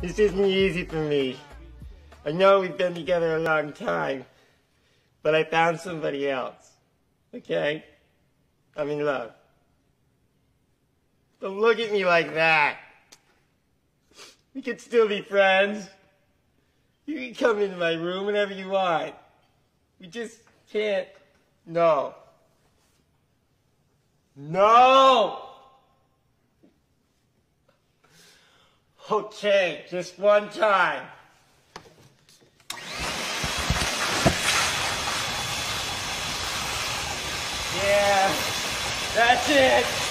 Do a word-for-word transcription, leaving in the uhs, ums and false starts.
This isn't easy for me. I know we've been together a long time, but I found somebody else. Okay? I'm in love. Don't look at me like that. We could still be friends. You can come into my room whenever you want. We just can't. No. No! Okay, just one time. Yeah, that's it.